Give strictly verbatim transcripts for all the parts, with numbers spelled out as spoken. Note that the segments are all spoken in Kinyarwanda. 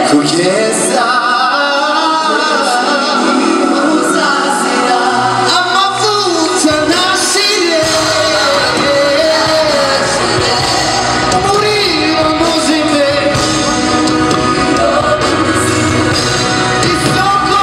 kugeza amavuta ntashire umuriro muzime isoko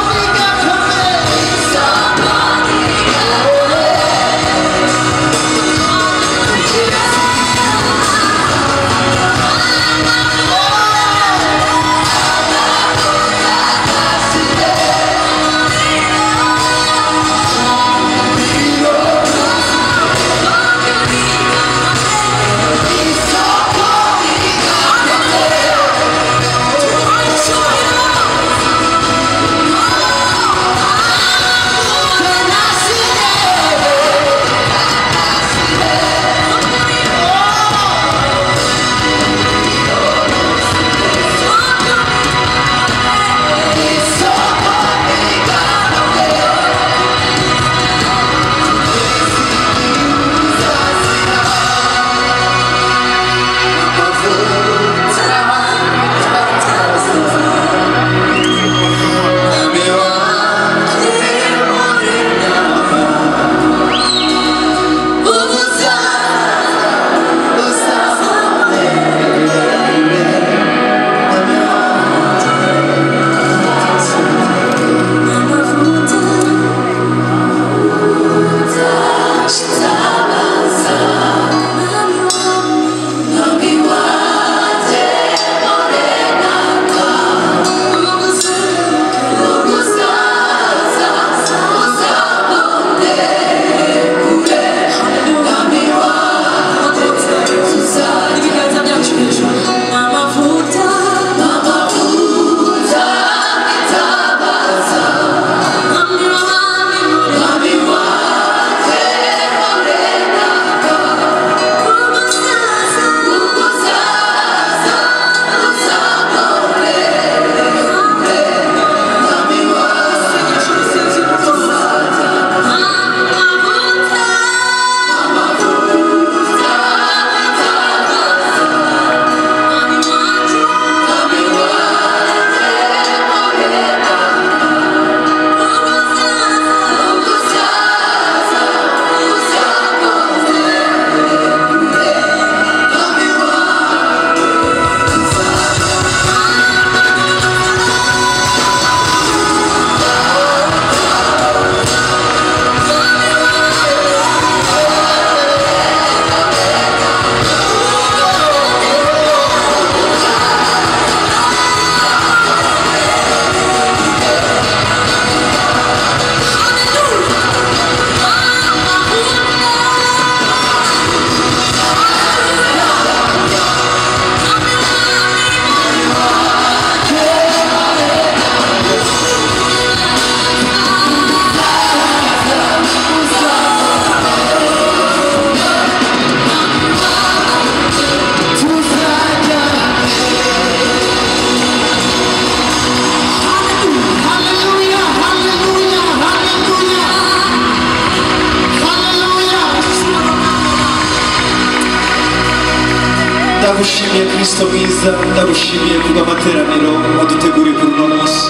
ndagushimiye Kristo mwiza, ndagushimiye kubw'amateraniro waduteguriye kuri uno munsi,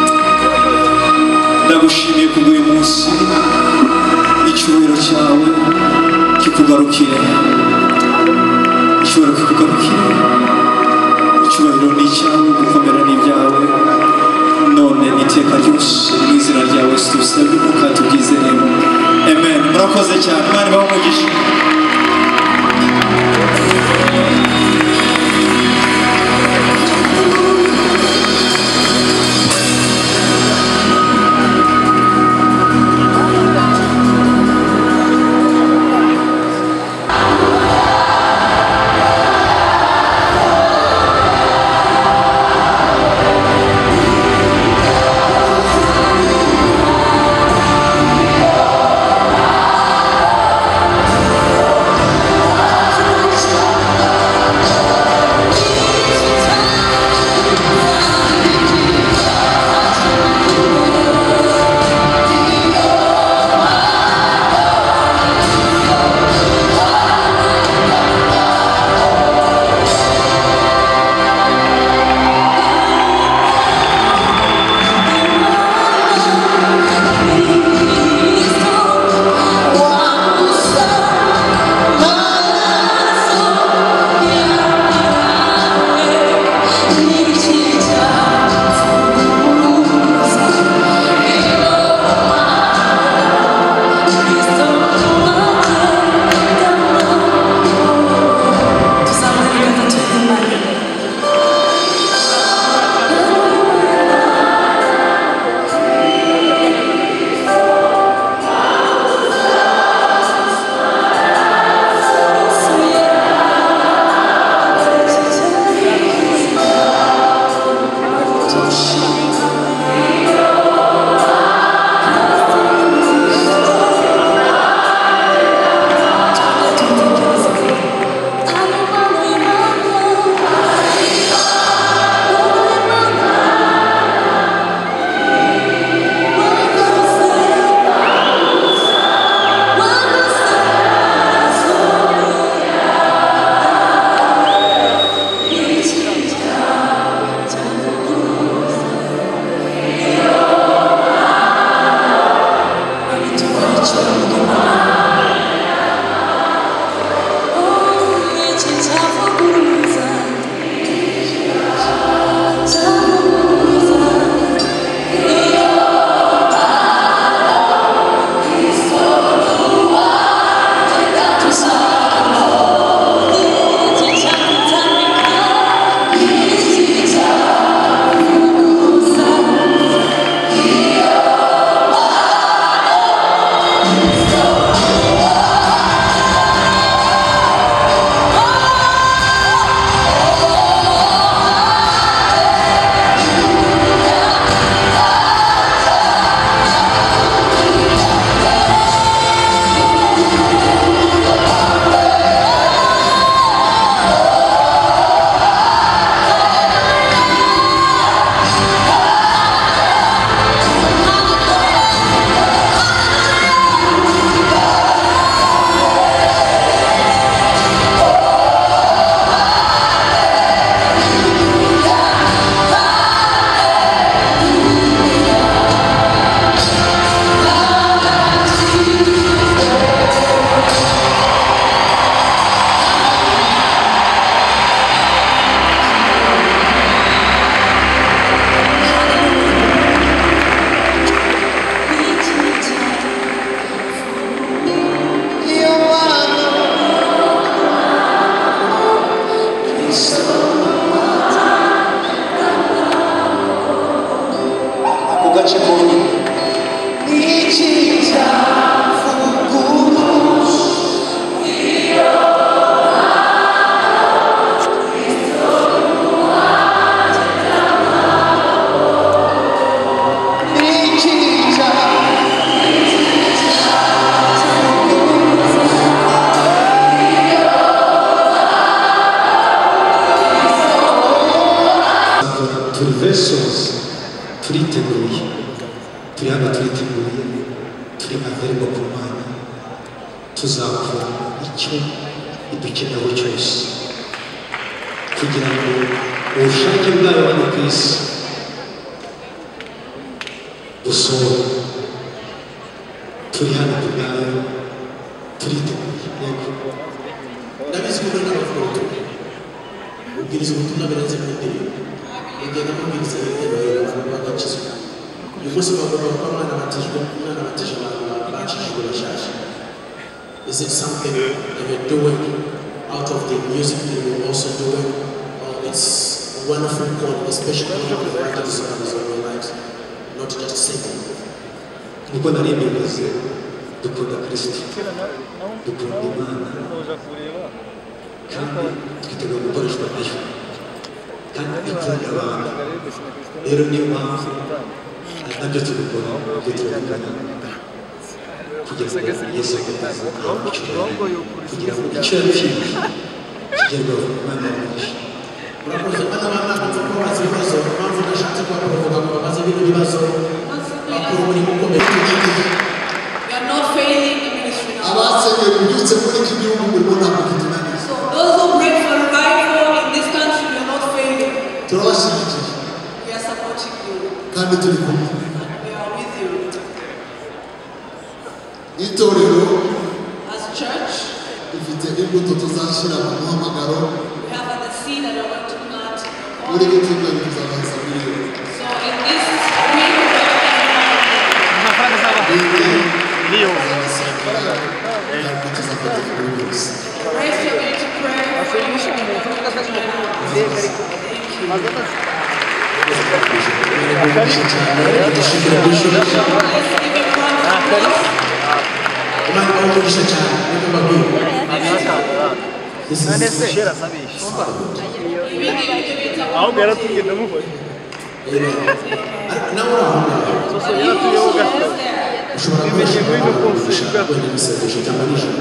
ndagushimiye kubw'uyu munsi, icyubahiro cyawe kikugarukire, icyubahiro kikugarukire, icyubahiro ni icyawe, gukomera ni ibyawe, none n'iteka ryose mu izina ryawe tubisabye kandi tubyizeremo, amen. Murakoze cyane, Imana ibahe umugisha. gace konyine vessels turiteguye turi hano turiteguye turi available ku Mana tuzakora icyo idukenewe cyose kugira ngo ubushake bwayo hano ku isi busohore turi hano ku bwayo turiteguye yego ndabizi ko muri n'abavuga ubwiriza ubutumwa birenze mu ndirimbo igenda mubwiriza yiteguye abantu bagakizwa uyu munsi bagomba kuba mwana batijwe mwana batije abantu bacishijwe bashaje. Is it something that you're doing out of the music that you're also doing? Oh, it's a wonderful call, especially when the writers of your lives, not just singing. Nuko nari mbivuze dukunda Kristo dukunda Imana kandi twiteguye gukoreshwa nayo kandi ikunda abantu rero niyo mpamvu nabyo tubikora bitubikana kugira ngo Yesu agataze kugira ngo icyo yapfiriye kigerweho Imana yamugisha. Murakoze bana bana kumva ko bazi ibibazo mpamvu nashatse kubavuga ngo babaze bino bibazo bakora umurimo ukomeye. We are not failing in ministry now. Abasenge kubyutse muri iki gihugu ngo ntabwo kitunaniye. So those who pray for revival in this country, we are not failing. Turabashyigikiye We are supporting you. kandi turi kumwe. We are with you. Itorero As church, ifite imbuto tuzashyira mu muhamagaro we have the seed that we are going to plant. muri iki cyumweru tuzabanza miliyoni. So in this week, we are Praise you, going to pray for you. ushobora kubeshya gushaka kwenda ibisanisho cyangwa nijoro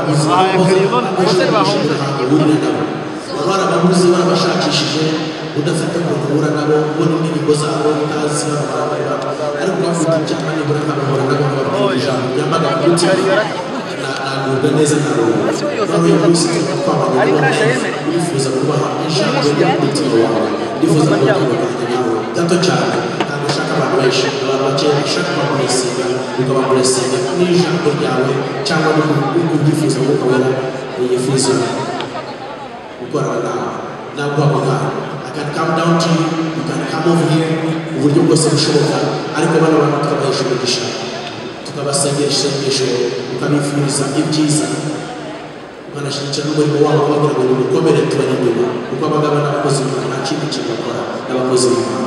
abana babuze barabashakishije udafite umuntu uhura nabo ubona indirimbo zabo utazi barabareba ariko bafite icyapa nibura nkabahura nabo bababwira ijambo ryambaga kuti nagubwa neza narubu none uyu munsi twabanye urifuza kubaha ijambo ry'umutima wawe ndifuza kubatandukanya nawe gato cyane ntabwo ushaka abantu benshi abantu bakeya bashaka kubamuresinga ukabamuresinga n'ijambo ryawe cyangwa n'ubyifuza kuko wera yifuza gukorana nawe naguhamagara. I can come down to you, you can come over here uburyo bwose bushoboka ariko bano bantu tukabahesha umugisha tukabasengera isengesho ukabifuriza ibyiza ukanashyigikira n'umurimo wabo kugira ngo nimukomere tubari inyuma kuko abagabo n'abakozi b'Imana nta kindi kintu bakora n'abakozi b'Imana.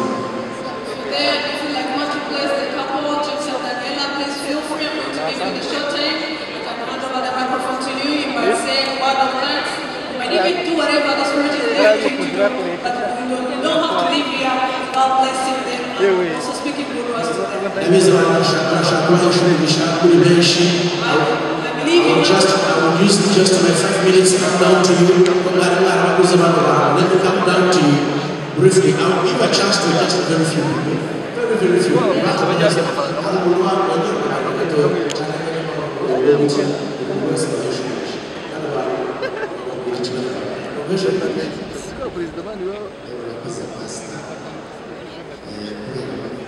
Even do whatever the Spirit is leading you to do, but you don't have to leave here without blessing them and also speaking good words to them. I believe you. I will just, I will use just my five minutes to come down to you. Let me come down to you briefly. I will give a chance to just a very few people. Very, very few. Urakoze pastor.